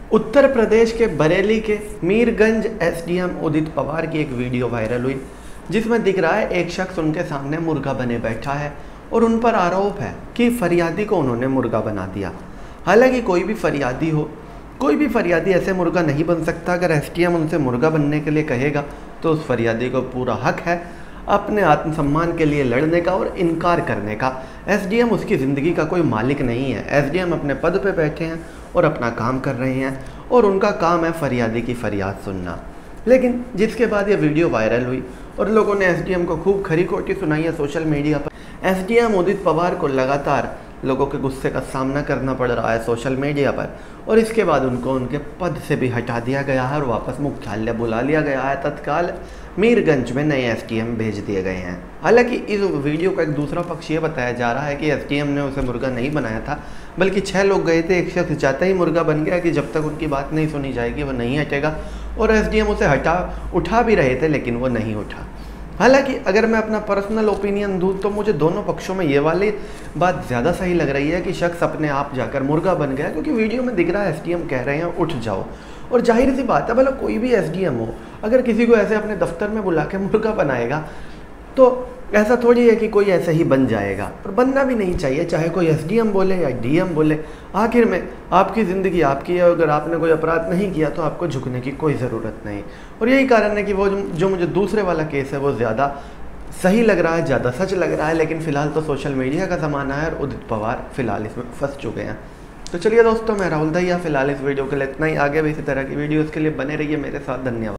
उत्तर प्रदेश के बरेली के मीरगंज एसडीएम उदित पवार की एक वीडियो वायरल हुई जिसमें दिख रहा है एक शख्स उनके सामने मुर्गा बने बैठा है और उन पर आरोप है कि फरियादी को उन्होंने मुर्गा बना दिया। हालांकि कोई भी फरियादी ऐसे मुर्गा नहीं बन सकता। अगर एसडीएम उनसे मुर्गा बनने के लिए कहेगा तो उस फरियादी को पूरा हक है अपने आत्मसम्मान के लिए लड़ने का और इनकार करने का। एसडीएम उसकी ज़िंदगी का कोई मालिक नहीं है। एसडीएम अपने पद पे बैठे हैं और अपना काम कर रहे हैं और उनका काम है फरियादी की फरियाद सुनना। लेकिन जिसके बाद ये वीडियो वायरल हुई और लोगों ने एसडीएम को खूब खरी खोटी सुनाई है सोशल मीडिया पर। एसडीएम उदित पवार को लगातार लोगों के गुस्से का सामना करना पड़ रहा है सोशल मीडिया पर और इसके बाद उनको उनके पद से भी हटा दिया गया है और वापस मुख्यालय बुला लिया गया है। तत्काल मीरगंज में नए एसडीएम भेज दिए गए हैं। हालांकि इस वीडियो का एक दूसरा पक्ष ये बताया जा रहा है कि एसडीएम ने उसे मुर्गा नहीं बनाया था, बल्कि 6 लोग गए थे। एक शख्स जाता ही मुर्गा बन गया कि जब तक उनकी बात नहीं सुनी जाएगी वो नहीं हटेगा, और एसडीएम उसे उठा भी रहे थे लेकिन वो नहीं उठा। हालांकि अगर मैं अपना पर्सनल ओपिनियन दूँ तो मुझे दोनों पक्षों में ये वाली बात ज़्यादा सही लग रही है कि शख्स अपने आप जाकर मुर्गा बन गया, क्योंकि वीडियो में दिख रहा है एसडीएम कह रहे हैं उठ जाओ। और जाहिर सी बात है, भला कोई भी एसडीएम हो अगर किसी को ऐसे अपने दफ्तर में बुला के मुर्गा बनाएगा तो ऐसा थोड़ी है कि कोई ऐसे ही बन जाएगा, और बनना भी नहीं चाहिए, चाहे कोई एसडीएम बोले या डीएम बोले। आखिर में आपकी ज़िंदगी आपकी है, अगर आपने कोई अपराध नहीं किया तो आपको झुकने की कोई ज़रूरत नहीं। और यही कारण है कि वो जो मुझे दूसरे वाला केस है वो ज़्यादा सही लग रहा है, ज़्यादा सच लग रहा है। लेकिन फ़िलहाल तो सोशल मीडिया का ज़माना है और उदित पवार फ़िलहाल इसमें फंस चुके हैं। तो चलिए दोस्तों, मैं राहुल दहिया फ़िलहाल इस वीडियो के लिए इतना ही। आगे भी इसी तरह की वीडियोज़ के लिए बने रहिए मेरे साथ। धन्यवाद।